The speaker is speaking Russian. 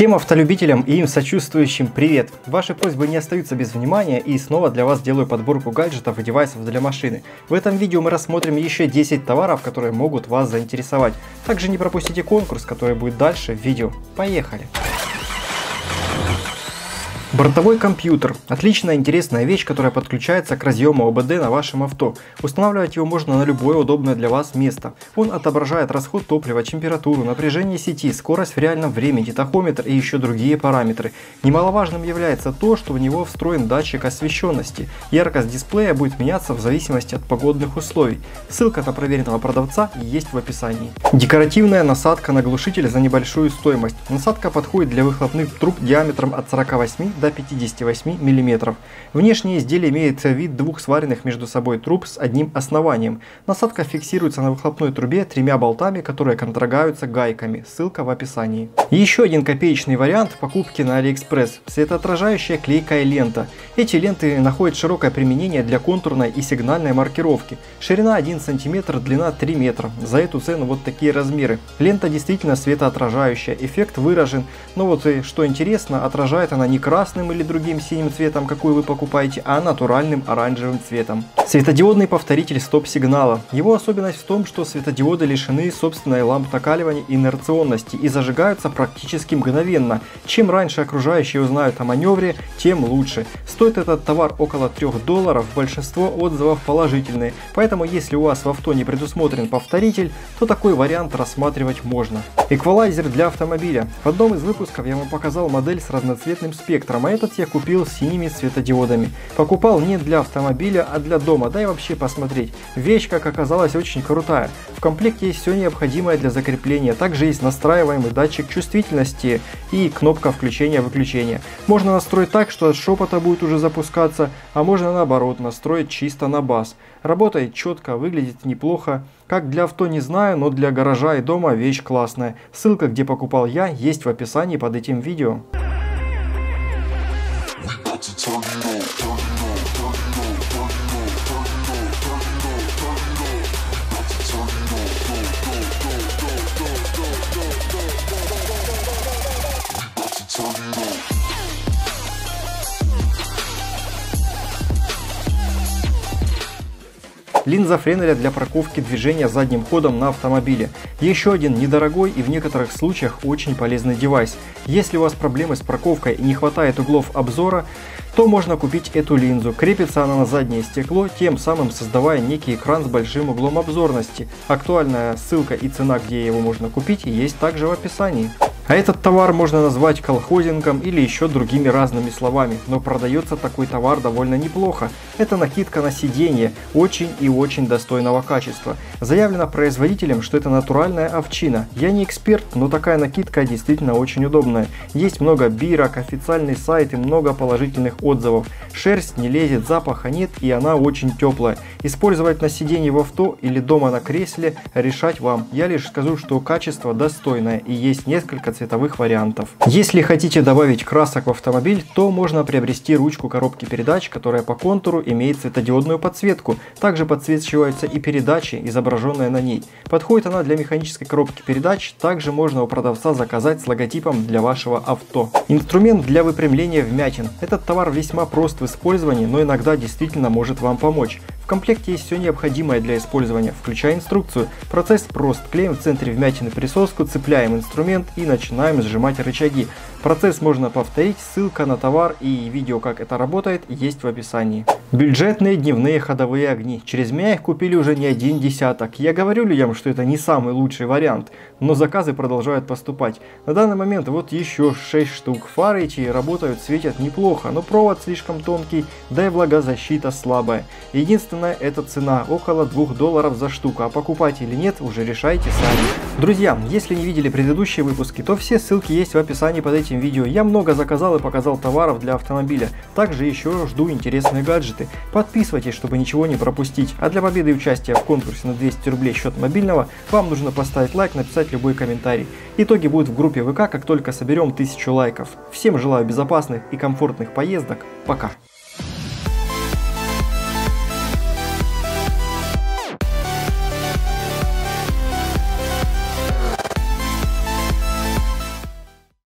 Всем автолюбителям и им сочувствующим привет! Ваши просьбы не остаются без внимания, и снова для вас делаю подборку гаджетов и девайсов для машины. В этом видео мы рассмотрим еще 10 товаров, которые могут вас заинтересовать. Также не пропустите конкурс, который будет дальше в видео. Поехали! Бортовой компьютер. Отличная интересная вещь, которая подключается к разъему ОБД на вашем авто. Устанавливать его можно на любое удобное для вас место. Он отображает расход топлива, температуру, напряжение сети, скорость в реальном времени, тахометр и еще другие параметры. Немаловажным является то, что в него встроен датчик освещенности. Яркость дисплея будет меняться в зависимости от погодных условий. Ссылка на проверенного продавца есть в описании. Декоративная насадка на глушитель за небольшую стоимость. Насадка подходит для выхлопных труб диаметром от 48 до 58 мм. Внешнее изделие имеет вид двух сваренных между собой труб с одним основанием. Насадка фиксируется на выхлопной трубе тремя болтами, которые контрагаются гайками. Ссылка в описании. Еще один копеечный вариант покупки на AliExpress – светоотражающая клейкая лента. Эти ленты находят широкое применение для контурной и сигнальной маркировки. Ширина 1 см, длина 3 метра. За эту цену вот такие размеры. Лента действительно светоотражающая, эффект выражен, но вот что интересно, отражает она не красным или другим синим цветом, какой вы покупаете, а натуральным оранжевым цветом. Светодиодный повторитель стоп-сигнала. Его особенность в том, что светодиоды лишены собственной ламп накаливания и инерционности и зажигаются практически мгновенно. Чем раньше окружающие узнают о маневре, тем лучше. Стоит этот товар около $3, большинство отзывов положительные, поэтому если у вас в авто не предусмотрен повторитель, то такой вариант рассматривать можно. Эквалайзер для автомобиля. В одном из выпусков я вам показал модель с разноцветным спектром, а этот я купил с синими светодиодами. Покупал не для автомобиля, а для дома, да и вообще посмотреть. Вещь, как оказалось, очень крутая. В комплекте есть все необходимое для закрепления. Также есть настраиваемый датчик чувствительности и кнопка включения-выключения. Можно настроить так, что от шепота будет уже запускаться, а можно наоборот настроить чисто на бас. Работает четко, выглядит неплохо. Как для авто не знаю, но для гаража и дома вещь классная. Ссылка, где покупал я, есть в описании под этим видео. Линза Френеля для парковки движения задним ходом на автомобиле. Еще один недорогой и в некоторых случаях очень полезный девайс. Если у вас проблемы с парковкой и не хватает углов обзора, то можно купить эту линзу. Крепится она на заднее стекло, тем самым создавая некий экран с большим углом обзорности. Актуальная ссылка и цена, где его можно купить, есть также в описании. А этот товар можно назвать колхозингом или еще другими разными словами, но продается такой товар довольно неплохо. Это накидка на сиденье, очень и очень достойного качества. Заявлено производителем, что это натуральная овчина. Я не эксперт, но такая накидка действительно очень удобная. Есть много бирок, официальный сайт и много положительных отзывов. Шерсть не лезет, запаха нет и она очень теплая. Использовать на сиденье в авто или дома на кресле решать вам. Я лишь скажу, что качество достойное и есть несколько цветовых вариантов. Если хотите добавить красок в автомобиль, то можно приобрести ручку коробки передач, которая по контуру имеет светодиодную подсветку. Также подсвечиваются и передачи, изображенные на ней. Подходит она для механической коробки передач, также можно у продавца заказать с логотипом для вашего авто. Инструмент для выпрямления вмятин. Этот товар весьма прост в использовании, но иногда действительно может вам помочь. В комплекте есть все необходимое для использования, включая инструкцию. Процесс прост. Клеим в центре вмятины присоску, цепляем инструмент и начинаем сжимать рычаги. Процесс можно повторить, ссылка на товар и видео, как это работает, есть в описании. Бюджетные дневные ходовые огни. Через меня их купили уже не один десяток. Я говорю людям, что это не самый лучший вариант, но заказы продолжают поступать. На данный момент вот еще 6 штук. Фары эти работают, светят неплохо, но провод слишком тонкий, да и влагозащита слабая. Единственное, это цена, около $2 за штуку, а покупать или нет, уже решайте сами. Друзья, если не видели предыдущие выпуски, то все ссылки есть в описании под этим видео. Я много заказал и показал товаров для автомобиля. Также еще жду интересные гаджеты. Подписывайтесь, чтобы ничего не пропустить. А для победы и участия в конкурсе на 200 рублей счет мобильного, вам нужно поставить лайк, написать любой комментарий. Итоги будут в группе ВК, как только соберем 1000 лайков. Всем желаю безопасных и комфортных поездок. Пока!